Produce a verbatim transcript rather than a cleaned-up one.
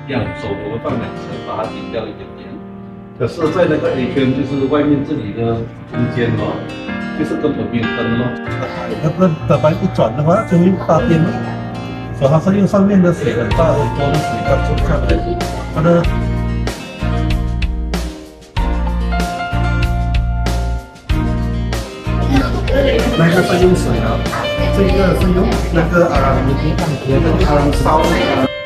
样，手我会放两层，把它顶掉一点点。可是，在那个 A 圈，就是外面这里的空间哦，就是根本没有灯哦。 那个等白一转的话，就会发电了。所以它是用上面的水很大很多的水它冲下来，它的。那个是用水啊，这个是用那个啊，你你看别的啊烧的。